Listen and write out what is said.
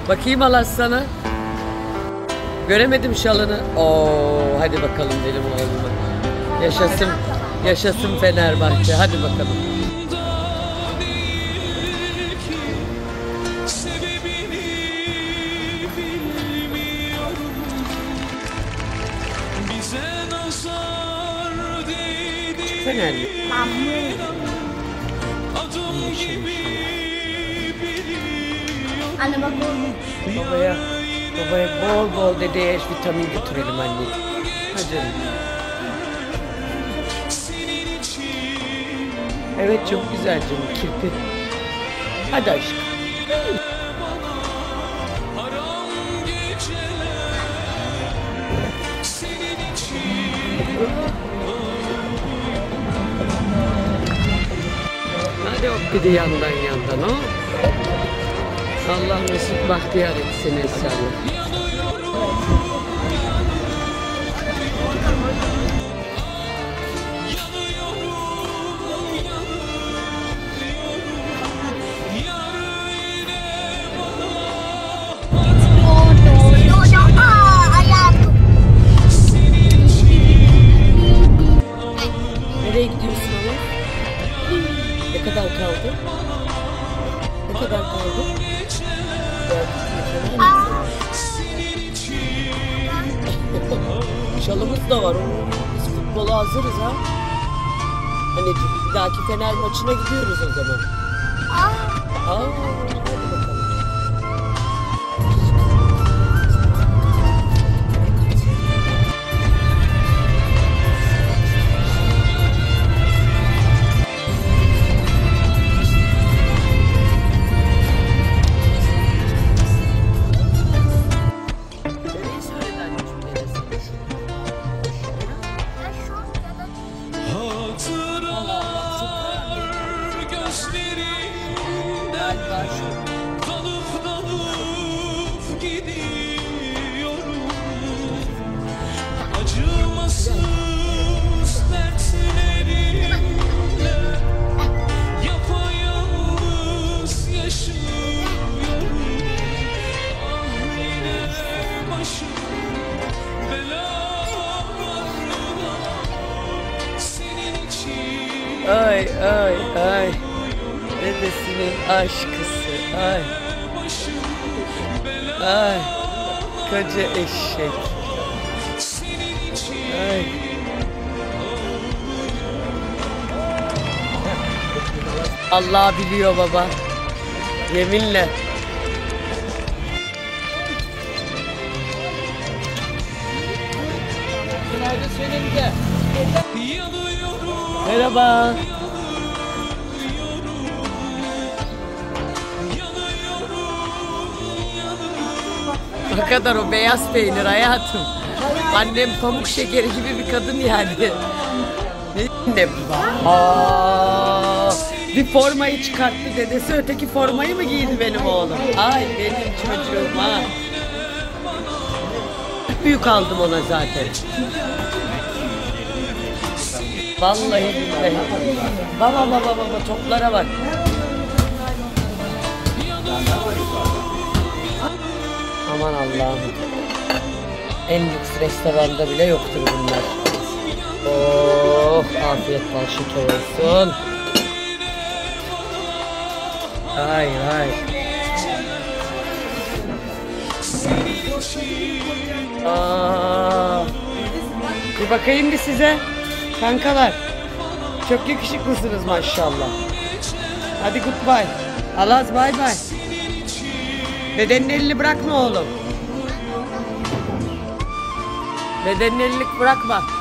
Bakayım Allah sana. Göremedim şalını. Oo, hadi bakalım benim oğluma. Yaşasın, yaşasın Fenerbahçe. Hadi bakalım. Fenerli. Anne bak Babaya bol bol dedeye vitamin götürelim anne. Hadi. Evet çok güzel canım kirpi. Hadi aşkım. Hadi hop bir de yandan o. Allah mesut bahtiyar etsin inşallah. Nereye gidiyorsun ama? Ne kadar kaldı? Ne kadar kaldı? Şalımız da var. Biz futbola hazırız ha. Hani bir dahaki Fener maçına gidiyoruz o zaman. Hadi bakalım. Dalıp gidiyorum. Acımasız dertlerimle yapayalnız yaşıyorum. Ah yine başım belalarla senin için. Ay. Dedesinin aşkısı. Ay. Koca eşek. Ay. Allah biliyor baba. Yeminle. Merhaba. Ne kadar o beyaz peynir hayatım. Annem pamuk şekeri gibi bir kadın yani. Ne? Bir formayı çıkarttı dedesi, öteki formayı mı giydi benim oğlum? Ay benim çocuğum ha. Büyük aldım ona zaten. Vallahi billahi. Baba toplara bak. Aman Allah'ım. En lüks restoranda bile yoktur bunlar. Oh, afiyet bal şeker olsun. Ay. Bir bakayım bir size. Kankalar. Çok yakışıklısınız maşallah. Hadi goodbye. Alaz bye bye. Dedenin elini bırakma oğlum. Dedenin elini bırakma.